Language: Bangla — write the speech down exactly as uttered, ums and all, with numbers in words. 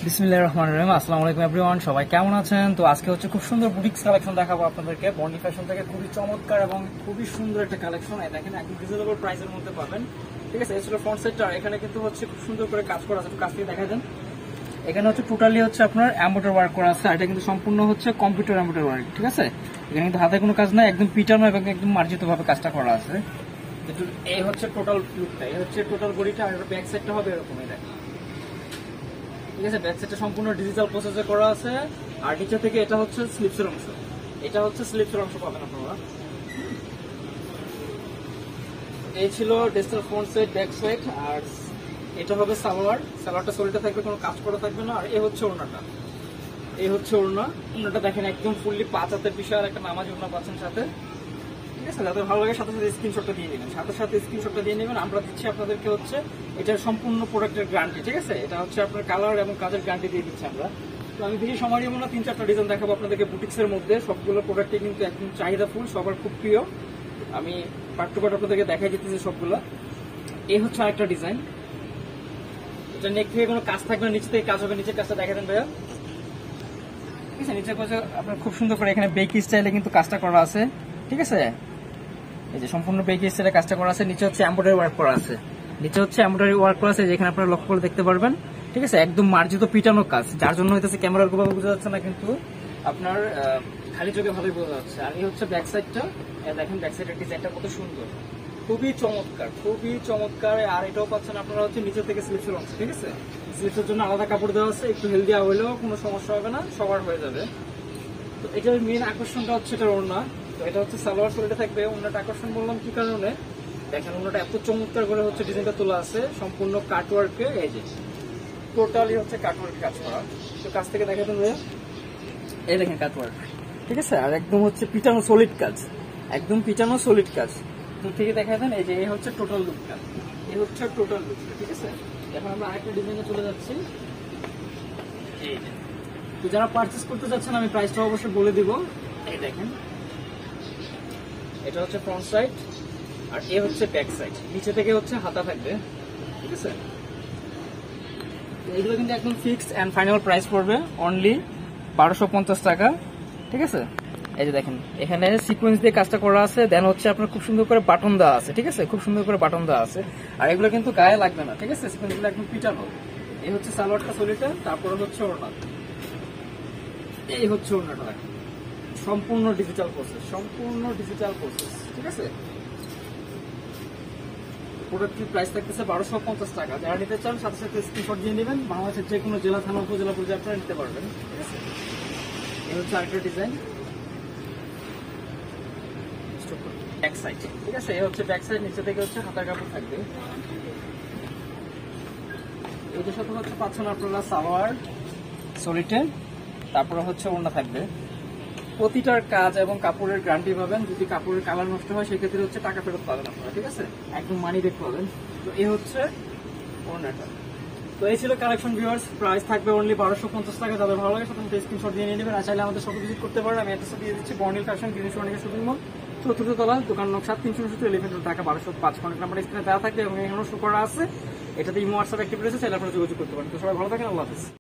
বিসমিল্লাহির রহমানির রহিম। আসসালামু আলাইকুম এভরিওয়ান, সবাই কেমন আছেন? তো আজকে হচ্ছে খুব সুন্দর বুটিক্স কালেকশন দেখাবো আপনাদেরকে। বন্ডি ফ্যাশন থেকে খুবই চমৎকার এবং খুবই সুন্দর একটা কালেকশন। এই দেখেন একদম রিজনেবল প্রাইসের মধ্যে পাবেন, ঠিক আছে। এই ছিল ফ্রন্ট সাইডটা, এখানে কিন্তু হচ্ছে খুব সুন্দর করে কাজ করা আছে, কাছ থেকে দেখা দেন। এখানে হচ্ছে টোটালি হচ্ছে আপনার এমব্রয়ডারি ওয়ার্ক করা আছে, আর এটা কিন্তু সম্পূর্ণ হচ্ছে কম্পিউটার এমব্রয়ডারি ওয়ার্ক, ঠিক আছে। এখানে কিন্তু হাতে কোনো কাজ নাই, একদম পিটানো এবং একদম মার্জিত ভাবে কাজটা করা আছে। এই হচ্ছে টোটাল লুকটা, এই হচ্ছে টোটাল বডিটা, আর ব্যাক সাইডটা হবে এরকমই দেখেন, ঠিক আছে। ব্যাক সাইডটা সম্পূর্ণ ডিজিটাল প্রসেসে করা আছে, আর নিচে থেকে এটা হচ্ছে স্লিপসের অংশ, এটা হচ্ছে স্লিপসের অংশ পাবেন আপনারা। এই ছিল digital front side, back side, আর এটা হবে সালোয়ার। সালোয়ারটা সোলটা থাকবে, কোনো কাজ করা থাকবে না। আর এই হচ্ছে ওড়নাটা, এই হচ্ছে ওড়না। ওড়নাটা দেখেন একদম ফুললি পাঁচ হাতের বিশাল একটা নামাজ ওড়না পাচ্ছেন সাথে, ঠিক আছে। যাদের ভালো লাগে সাথে সাথে স্ক্রিনশটটা দিয়ে নেবেন, সাথে সাথে স্ক্রিনশটটা দিয়ে নেবেন। আমরা দিচ্ছি আপনাদেরকে হচ্ছে এটার সম্পূর্ণ প্রোডাক্টের গ্যারান্টি, ঠিক আছে। এটা হচ্ছে আপনার কালার এবং কাজের গ্যারান্টি দিয়ে দিচ্ছি আমরা। তো আমি বেশি সময় নেব না, তিন চারটা ডিজাইন দেখাবো আপনাদেরকে বুটিক্সের মধ্যে। সবগুলো প্রোডাক্টই কিন্তু একদম চাহিদা ফুল, সবার খুব প্রিয়। আমি পার্ট টু পার্ট আপনাদেরকে দেখাই দিতেছি সবগুলো। এই হচ্ছে আরেকটা ডিজাইন, এটা নেক থেকে কোনো কাজ থাকবে না, নিচে থেকে কাজ হবে। নিচের কাজটা দেখা দেন ভাইয়া, ঠিক আছে। নিচের কাজে আপনার খুব সুন্দর করে এখানে বেকি স্টাইলে কিন্তু কাজটা করা আছে, ঠিক আছে। এই যে সম্পূর্ণ বেকি স্টাইলে কাজটা করা আছে। নিচে হচ্ছে এমব্রয়ডারি ওয়ার্ক করা আছে, নিচে হচ্ছে এমব্রয়ডারি ওয়ার্ক করা আছে, যেখানে আপনারা লক্ষ্য করে দেখতে পারবেন, ঠিক আছে। একদম মার্জিত পিটানো কাজ, যার জন্য হইতেছে ক্যামেরার ভাবে বোঝা যাচ্ছে না, কিন্তু আপনার খালি চোখে ভালোই বোঝা যাচ্ছে। আর এই হচ্ছে ব্যাক সাইডটা, দেখেন ব্যাক সাইডের ডিজাইনটা কত সুন্দর, খুবই চমৎকার, খুবই চমৎকার। আর এটাও পাচ্ছেন আপনারা হচ্ছে নিচে থেকে স্লিপসের অংশ, ঠিক আছে। স্লিপসের জন্য আলাদা কাপড় দেওয়া আছে, একটু হেলদি হলেও কোনো সমস্যা হবে না, সবার হয়ে যাবে। তো এটার মেন আকর্ষণটা হচ্ছে এটা ওড়না। তো এটা হচ্ছে সালোয়ার সোলটা থাকবে। ওড়নাটা আকর্ষণ বললাম কি কারণে, দেখেন ওড়নাটা এত চমৎকার করে হচ্ছে ডিজাইনটা তোলা আছে, সম্পূর্ণ কাটওয়ার্কে। এই যে টোটালি হচ্ছে কাটওয়ার্কে কাজ করা। তো কাছ থেকে দেখা দেবে, এই দেখেন কাটওয়ার্ক, ঠিক আছে। আর একদম হচ্ছে পিটানো সলিড কাজ, একদম পিটানো সলিড কাজ। দূর থেকে দেখা দেন, এই যে এই হচ্ছে টোটাল লুকটা, এই হচ্ছে টোটাল লুকটা, ঠিক আছে। এখন আমরা আরেকটা ডিজাইনে চলে যাচ্ছি। এই যে তো যারা পারচেস করতে যাচ্ছেন, আমি প্রাইসটা অবশ্যই বলে দিব। এই দেখেন, এটা হচ্ছে ফ্রন্ট সাইড, আর এ হচ্ছে ব্যাক সাইড। নিচে থেকে হচ্ছে হাতা থাকবে, ঠিক আছে। এগুলো কিন্তু একদম ফিক্সড এন্ড ফাইনাল প্রাইস পড়বে অনলি বারোশো পঞ্চাশ টাকা, ঠিক আছে। এই যে দেখেন এখানে সিকোয়েন্স দিয়ে কাজটা করা আছে, দেন হচ্ছে আপনার খুব সুন্দর করে বাটন দেওয়া আছে, ঠিক আছে। খুব সুন্দর করে বাটন দেওয়া আছে, আর এগুলো কিন্তু গায়ে লাগবে না, ঠিক আছে। সিকোয়েন্সগুলো একদম পিটানো। এই হচ্ছে সালোয়ারটা সোলিটা, তারপরে হচ্ছে ওড়না, এই হচ্ছে ওড়নাটা, সম্পূর্ণ ডিজিটাল প্রসেস, সম্পূর্ণ ডিজিটাল প্রসেস, ঠিক আছে। প্রোডাক্টের প্রাইস থাকতেছে বারোশো পঞ্চাশ টাকা। যারা নিতে চান সাথে সাথে স্ক্রিনশট দিয়ে নেবেন, বাংলাদেশের যে কোনো জেলা, থানা, উপজেলা পর্যায়ে আপনারা নিতে পারবেন, ঠিক আছে। এই হচ্ছে আরেকটা ডিজাইন, ব্যাক সাইড, ঠিক আছে। এই হচ্ছে ব্যাক সাইড, নিচে থেকে হচ্ছে হাতার কাপড় থাকবে। এটার সাথে হচ্ছে পাচ্ছেন আপনারা সালোয়ার সলিটে, তারপরে হচ্ছে ওড়না থাকবে। প্রতিটার কাজ এবং কাপড়ের গ্যারান্টি পাবেন। যদি কাপড়ের কালার নষ্ট হয় সেক্ষেত্রে হচ্ছে টাকা ফেরত পাবেন আপনারা, ঠিক আছে। একদম মানি ব্যাক পাবেন। তো এই হচ্ছে ওড়নাটা। তো এই ছিল কালেকশন ভিউয়ার্স, প্রাইস থাকবে অনলি বারোশো পঞ্চাশ টাকা। যাদের ভালো লাগে সাথে স্ক্রিনশট দিয়ে নিয়ে নেবেন, আর চাইলে আমাদের শপে ভিজিট করতে পারেন। আমি অ্যাড্রেস দিয়ে দিচ্ছি, Bornil fashion green shopping shopping mall, চতুর্থ তলা, দোকান নং সাত, তিনশো উনসত্তর, এলিফেন্ট রোড, ঢাকা বারোশো পাঁচ। কন্ট্যাক্ট নাম্বার স্ক্রিনে দেওয়া থাকবে এবং এখানেও শো করা আছে। এটাতে ইমো হোয়াটসঅ্যাপ অ্যাক্টিভ রয়েছে, চাইলে আপনারা যোগাযোগ করতে পারেন। তো সবাই ভালো থাকেন, আল্লাহ হাফেজ।